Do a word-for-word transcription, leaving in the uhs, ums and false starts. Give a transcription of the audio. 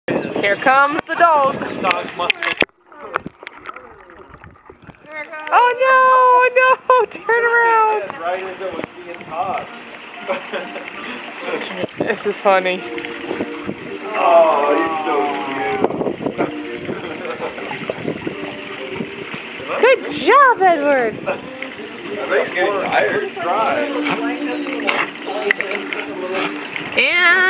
Here comes the dog. Oh no, no, turn around. Right as it was being tossed. This is funny. Oh, he's so cute. Good job, Edward. I think getting tired. Dry. And